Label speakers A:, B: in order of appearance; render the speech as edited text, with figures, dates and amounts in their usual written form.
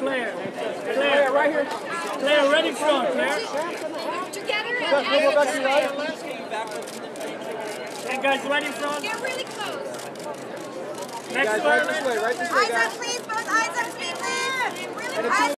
A: Clare. Clare, right here. Clare, ready front, Clare.
B: Together and
A: And guys, ready front.
B: get really close.
A: Next one.
C: Right this way,
B: Eyes up, please. Both eyes up, please. Really